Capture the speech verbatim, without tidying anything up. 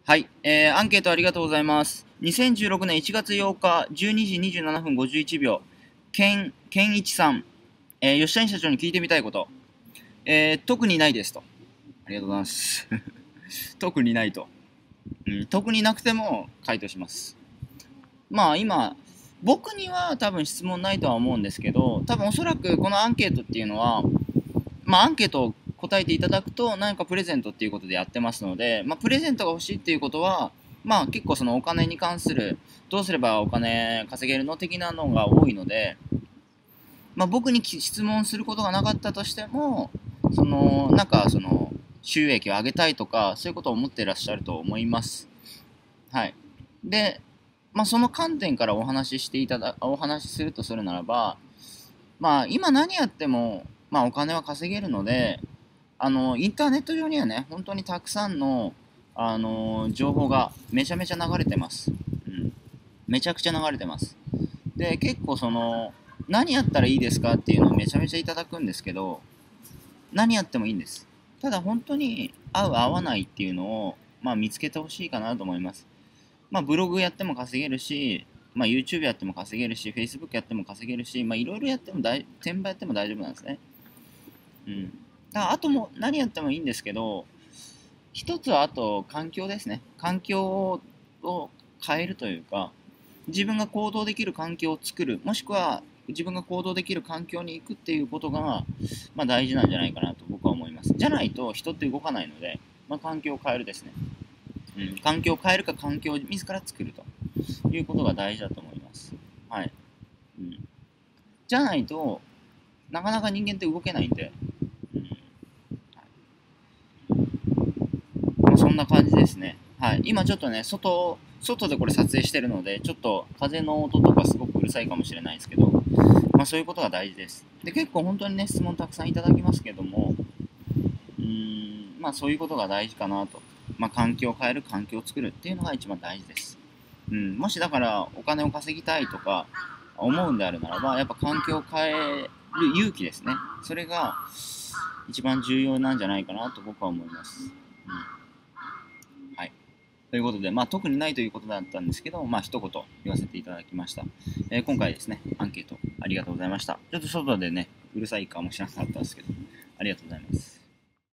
はい、えー、アンケートありがとうございます。にせんじゅうろくねんいちがつようかじゅうにじにじゅうななふんごじゅういちびょう、けん、けんいちさん、えー、吉谷社長に聞いてみたいこと、えー、特にないですと。ありがとうございます。特にないと、うん。特になくても回答します。まあ今、僕には多分質問ないとは思うんですけど、多分おそらくこのアンケートっていうのは、まあアンケートを答えていただくと何かプレゼントっていうことでやってますので、まあ、プレゼントが欲しいっていうことは、まあ結構そのお金に関するどうすればお金稼げるの的なのが多いので、まあ、僕に質問することがなかったとしても、そのなんかその収益を上げたいとかそういうことを思っていらっしゃると思います。はい。で、まあ、その観点からお話ししていただお話しするとするならば、まあ今何やってもまあお金は稼げるので、あの、インターネット上にはね、本当にたくさんの、あの情報がめちゃめちゃ流れてます。うん。めちゃくちゃ流れてます。で、結構その、何やったらいいですかっていうのをめちゃめちゃいただくんですけど、何やってもいいんです。ただ本当に合う合わないっていうのを、まあ見つけてほしいかなと思います。まあブログやっても稼げるし、まあ YouTube やっても稼げるし、Facebook やっても稼げるし、まあいろいろやっても大、転売やっても大丈夫なんですね。うん。だからあとも何やってもいいんですけど、一つはあと環境ですね。環境を変えるというか、自分が行動できる環境を作る、もしくは自分が行動できる環境に行くっていうことが、まあ、大事なんじゃないかなと僕は思います。じゃないと人って動かないので、まあ、環境を変えるですね。うん、環境を変えるか環境を自ら作るということが大事だと思います。はい。うん、じゃないとなかなか人間って動けないんで、うん、まあ、そんな感じですね。はい。今ちょっとね、外、外でこれ撮影してるので、ちょっと風の音とかすごくうるさいかもしれないですけど、まあそういうことが大事です。で、結構本当にね、質問たくさんいただきますけども、うーん、まあそういうことが大事かなと。まあ環境を変える、環境を作るっていうのが一番大事です。うん、もしだからお金を稼ぎたいとか思うんであるならば、やっぱ環境を変える勇気ですね。それが一番重要なんじゃないかなと僕は思います。うん、はい。ということで、まあ、特にないということだったんですけど、まあ、一言言わせていただきました。えー今回ですね、アンケートありがとうございました。ちょっと外でね、うるさいかもしれなかったんですけど、ありがとうございます。